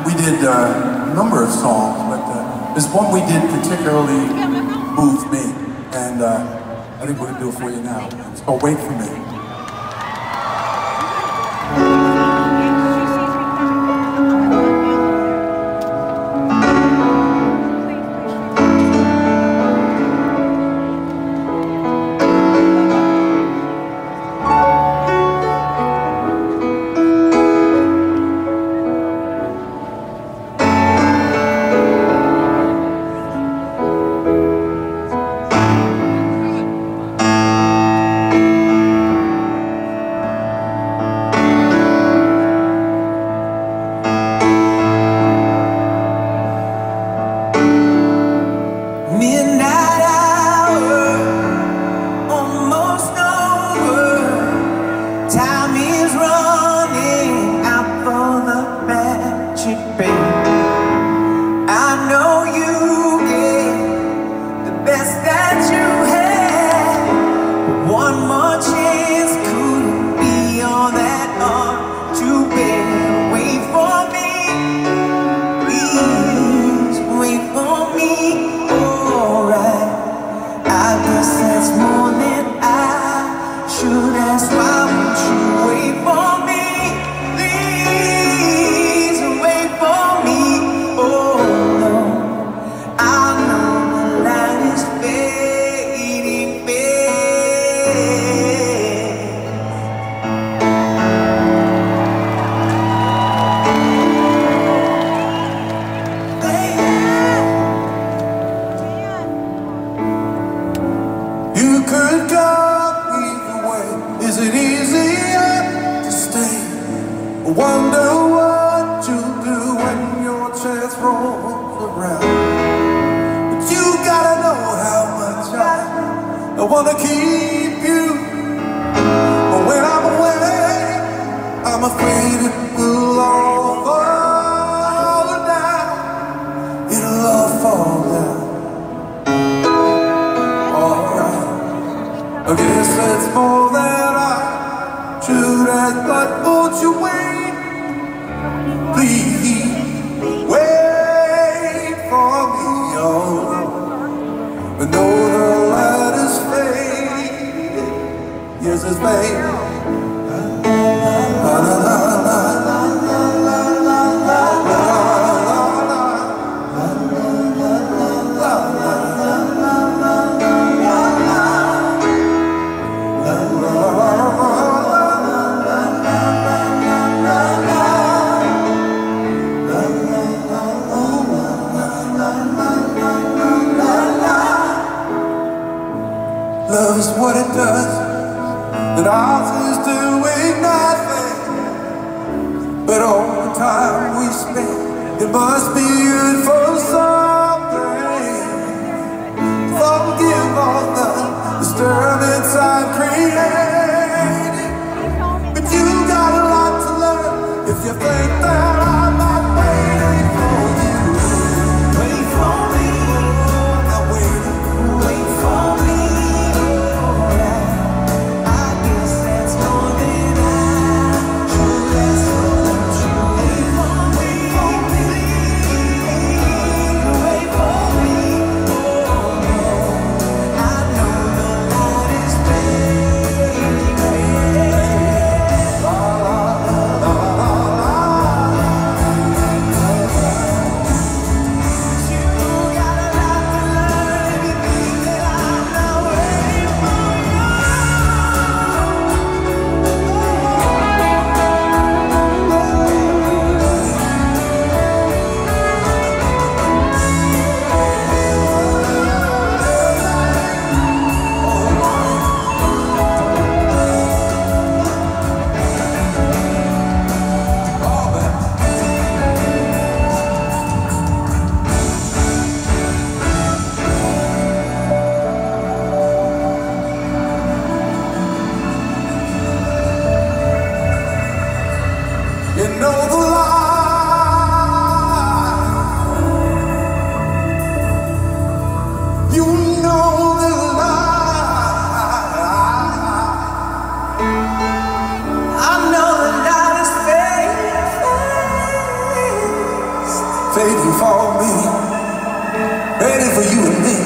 We did a number of songs, but there's one we did particularly moved me, and I think we're gonna do it for you now. It's called "Wait for Me." I wanna keep you, but when I'm away, I'm afraid it will all fall down. It'll all fall down. Alright, I guess that's more than I should ask, but won't you wait? Please wait for me, oh. I know the light is fading, yes it's fading. La la la la la la la la la love is what it does, and ours is doing nothing. But all the time we spend, it must be good for something. Forgive all the disturbance I've created, but you got a lot to learn if you think that I'm not waiting for you. Wait for me, I'm waiting. Wait for me. fading for me, ready for you and me.